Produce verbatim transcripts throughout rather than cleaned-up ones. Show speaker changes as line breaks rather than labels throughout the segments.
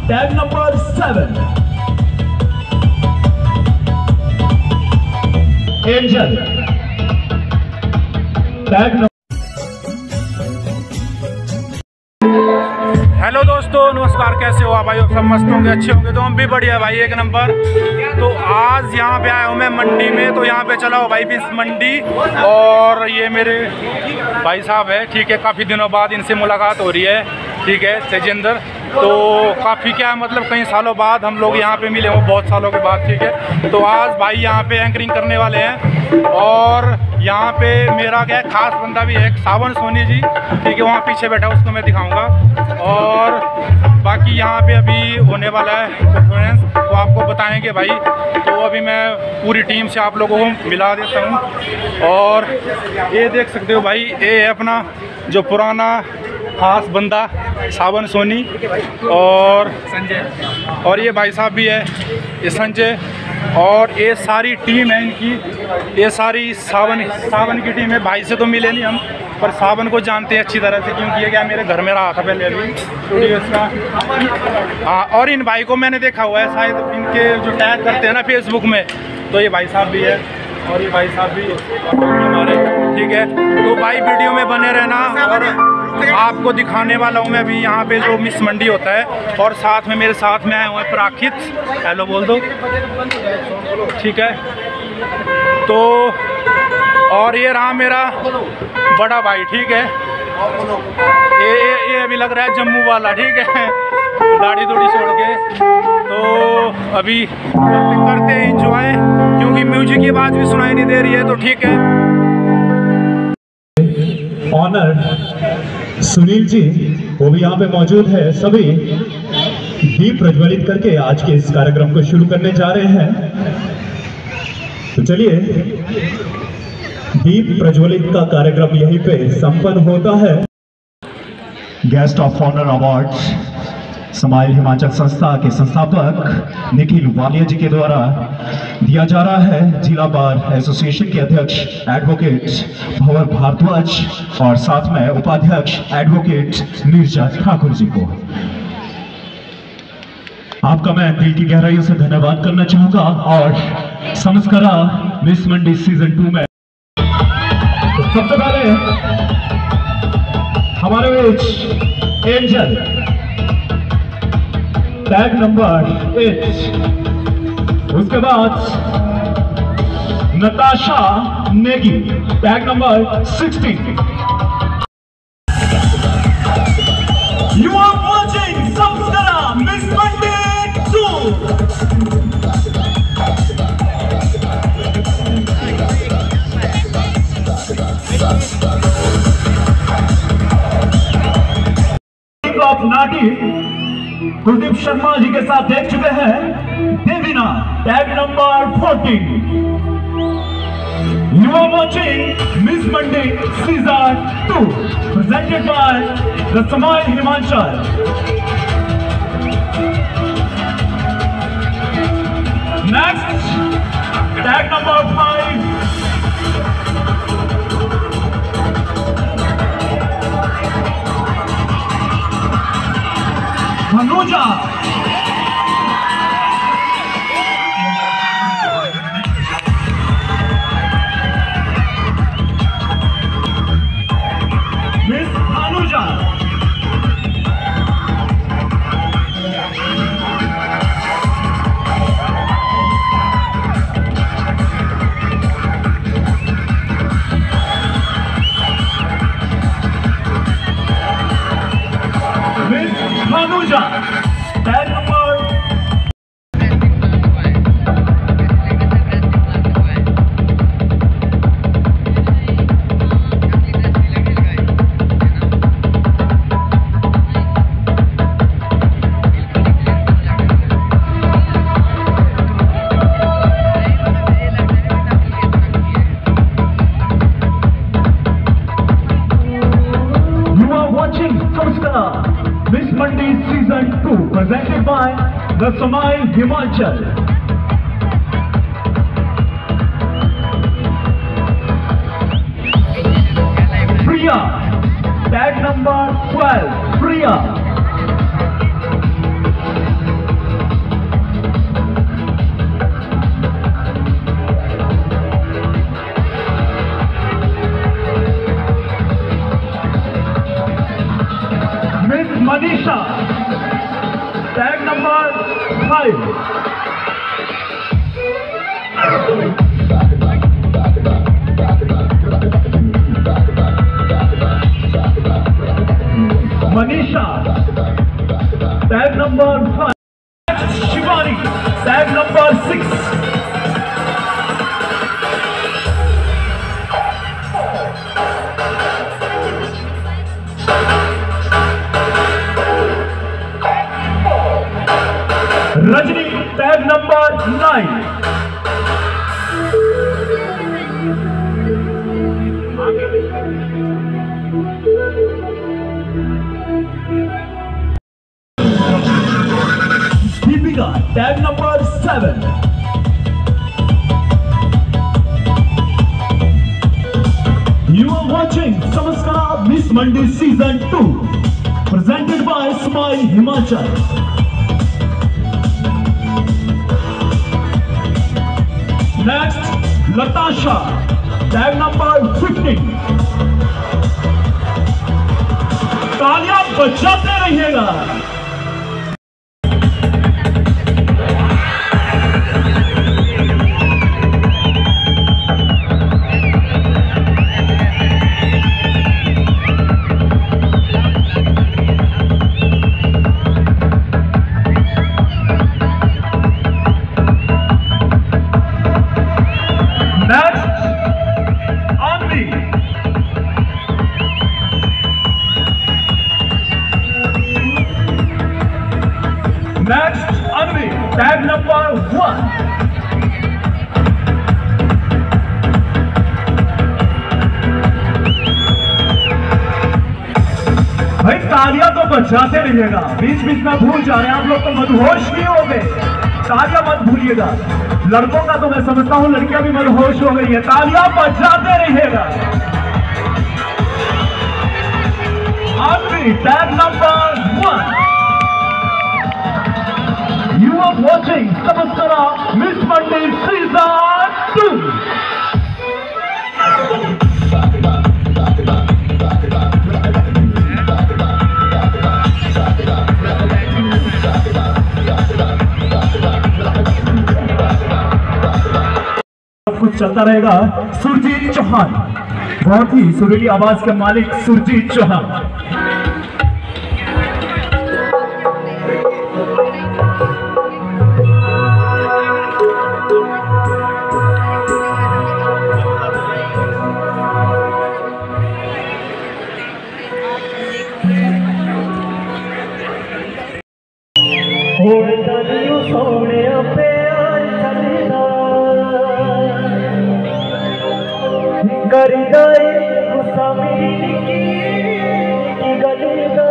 Tag number seven. Angel. Tag number.
Hello दोस्तों, नमस्कार। कैसे हो आप भाई? सब मस्त होंगे, अच्छे होंगे। तो हम भी बढ़िया भाई, एक नंबर। तो आज यहाँ पे आया हूँ मैं मंडी में। तो यहाँ पे चला हो भाई फिश मंडी, और ये मेरे भाई साहब है, ठीक है। काफ़ी दिनों बाद इनसे मुलाकात हो रही है, ठीक है, तेजेंद्र। तो काफ़ी क्या मतलब कई सालों बाद हम लोग यहाँ पे मिले हो, बहुत सालों के बाद, ठीक है। तो आज भाई यहाँ पे एंकरिंग करने वाले हैं, और यहाँ पे मेरा क्या है, खास बंदा भी है, सावन सोनी जी, ठीक है, वहाँ पीछे बैठा, उसको मैं दिखाऊंगा। और बाकी यहाँ पे अभी होने वाला है परफॉर्मेंस, तो आपको बताएंगे भाई। तो अभी मैं पूरी टीम से आप लोगों को मिला देता हूँ। और ये देख सकते हो भाई, ये है अपना जो पुराना खास बंदा सावन सोनी, और संजय, और ये भाई साहब भी है, ये संजय। और ये सारी टीम है इनकी, ये सारी सावन सावन की टीम है। भाई से तो मिले नहीं हम, पर सावन को जानते हैं अच्छी तरह से, क्योंकि ये क्या मेरे घर में रहा था पहले अभी स्टूडियो इसका। हाँ, और इन भाई को मैंने देखा हुआ है शायद, इनके जो टैग करते हैं ना फेसबुक में, तो ये भाई साहब भी है, और ये भाई साहब भी हमारे, ठीक है। तो भाई वीडियो में बने रहना, और आपको दिखाने वाला हूँ मैं अभी यहाँ पे जो मिस मंडी होता है। और साथ में मेरे साथ में आए हुए हैं प्राकृत, हेलो बोल दो, ठीक है। तो और ये रहा मेरा बड़ा भाई, ठीक है। ये ये ये अभी लग रहा है जम्मू वाला, ठीक है, दाढ़ी दूढ़ी छोड़ के। तो अभी करते हैं इंजॉय, क्योंकि म्यूजिक की आवाज़ भी सुनाई नहीं दे रही है, तो ठीक है।
ऑनर सुनील जी वो भी यहाँ पे मौजूद है। सभी दीप प्रज्वलित करके आज के इस कार्यक्रम को शुरू करने जा रहे हैं। तो चलिए, दीप प्रज्वलित का कार्यक्रम यहीं पे संपन्न होता है। Guest of honour awards smile Himachal संस्था के संस्थापक निखिल वालिया जी के द्वारा दिया जा रहा है जिला बार एसोसिएशन के अध्यक्ष एडवोकेट भंवर भारद्वाज, और साथ में उपाध्यक्ष एडवोकेट नीरजा ठाकुर जी को। आपका मैं दिल की गहराइयों से धन्यवाद करना चाहूंगा। और समस्करा मिस मंडी सीजन टू में सबसे पहले हमारे बीच एंजल, टैग नंबर एट। उसके बाद Natasha Negi, tag number sixteen. You are watching समस्करा miss Mandi two. Of Nati Kuldeep Sharma ji के साथ देख चुके हैं Devina, tag number fourteen. You are watching miss Mandi season two presented by the smile Himachal. Next, tag number five, Anuja. Miss Anuja. Anuja, tag number Miss Monday Season two presented by the Smile Himachal. Priya, tag number twelve, Priya. Manisha tag number five. Manisha tag number five. Shivani tag number six. Rajni tag number nine. Deepika tag number seven. You are watching Samaskara Miss Mandi Season two, presented by Smile Himachal. Next, Latasha, tag number fifteen. तालियां बजाते रहिएगा। Next, Anvi, tag number one. भाई तालियां तो बजाते रहिएगा, बीच बीच में भूल जा रहे हैं आप लोग, तो मदहोश नहीं हो गए। तालियां मत भूलिएगा। लड़कों का तो मैं समझता हूं, लड़कियां भी मदहोश हो गई है। तालियां बजाते रहिएगा। Anvi, tag number one. You are watching Samaskara Miss Mandi Season two. सब कुछ चलता रहेगा। सुरजीत चौहान, बहुत ही सुरीली आवाज के मालिक सुरजीत चौहान। सोने प्यार चलना कर गए गुस्सामी की गलना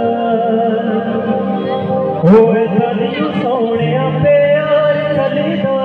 होए तलियो सोने प्यार चलना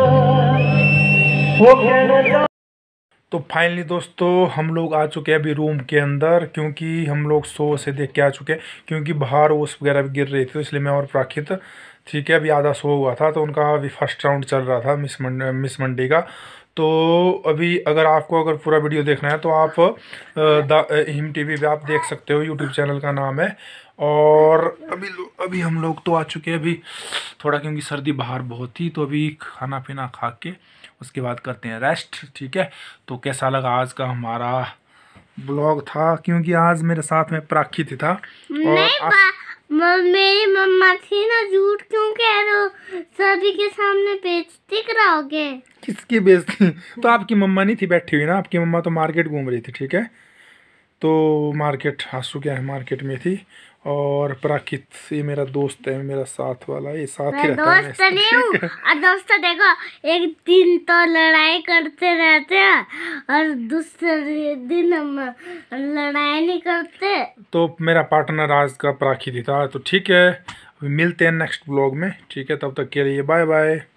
वो कहना।
तो फाइनली दोस्तों हम लोग आ चुके हैं अभी रूम के अंदर, क्योंकि हम लोग शो से देख के आ चुके हैं, क्योंकि बाहर ओस वगैरह भी गिर रही थी, तो इसलिए मैं और प्राकृत ठीक है अभी आधा शो हुआ था, तो उनका अभी फर्स्ट राउंड चल रहा था मिस मंड मिस मंडी का। तो अभी अगर आपको अगर पूरा वीडियो देखना है तो आप द हिम टीवी पे आप देख सकते हो, यूट्यूब चैनल का नाम है। और अभी अभी हम लोग तो आ चुके हैं अभी थोड़ा, क्योंकि सर्दी बाहर बहुत थी, तो अभी खाना पीना खा के उसके बाद करते हैं रेस्ट, ठीक है। तो कैसा लगा आज का हमारा ब्लॉग था, क्योंकि आज मेरे साथ में प्राकृत था और
नहीं, मेरी मम्मा थी ना, झूठ क्यों कह रहे हो? सभी के सामने बेइज्जती कराओगे।
किसकी बेइज्जती? तो आपकी मम्मा नहीं थी बैठी हुई ना, आपकी मम्मा तो मार्केट घूम रही थी, ठीक है। तो मार्केट आंसू क्या है, मार्केट में थी। और प्राकृत ये मेरा दोस्त है, मेरा साथ वाला, ये साथ ही रहता है।
दोस्त नहीं हूँ, और दोस्त देखो एक दिन तो लड़ाई करते रहते हैं और दूसरे दिन हम लड़ाई नहीं करते।
तो मेरा पार्टनर आज का प्राकृत था। तो ठीक है, अभी मिलते हैं नेक्स्ट ब्लॉग में, ठीक है। तब तक के लिए बाय बाय।